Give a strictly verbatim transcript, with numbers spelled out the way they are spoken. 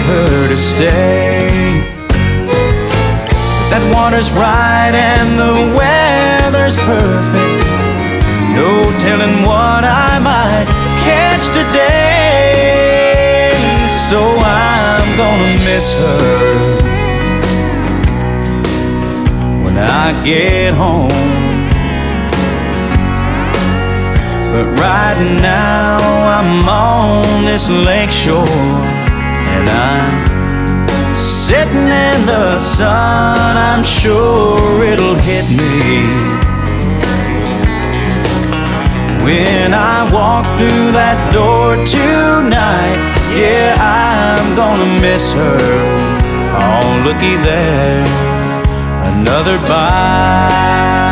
her to stay. If that water's right and the weather's perfect, no telling what I might catch today. So I'm gonna miss her when I get home. But right now I'm on this lake shore, and I'm sitting in the sun. I'm sure it'll hit me when I walk through that door tonight. Yeah, I'm gonna miss her. Oh, looky there, another bite.